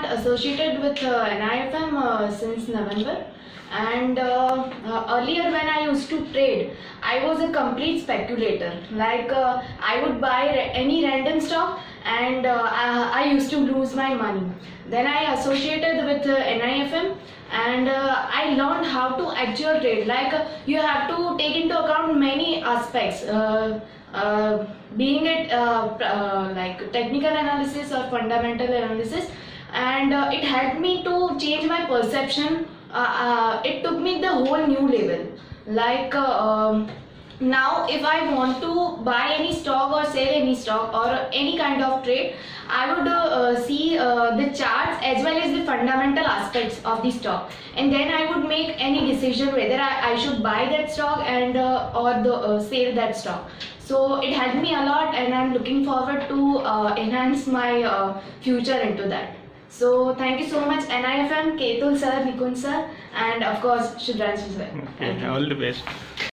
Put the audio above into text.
associated with NIFM since November. And earlier when I used to trade, I was a complete speculator. Like I would buy any random stock and I used to lose my money. Then I associated with NIFM and I learned how to actual trade. Like you have to take into account many aspects, being it like technical analysis or fundamental analysis, and it helped me to change my perception. It took me the whole new level. Like now if I want to buy any stock or sell any stock or any kind of trade, I would see the charts as well as the fundamental aspects of the stock, and then I would make any decision whether I should buy that stock and or sell that stock. So it helped me a lot, and I'm looking forward to enhance my future into that. So thank you so much NIFM, Ketul sir, Nikun sir, and of course Shubhranshu sir. Okay, all the best.